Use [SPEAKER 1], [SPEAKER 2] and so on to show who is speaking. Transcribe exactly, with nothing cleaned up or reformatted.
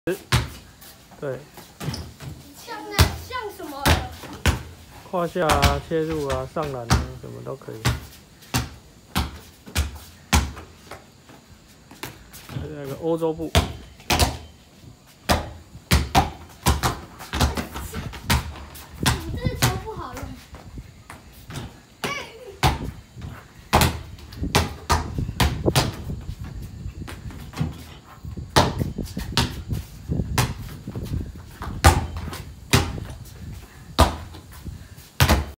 [SPEAKER 1] 对。
[SPEAKER 2] 像那像什么？
[SPEAKER 1] 胯下啊、切入啊、上篮啊，什么都可以。那个欧洲步。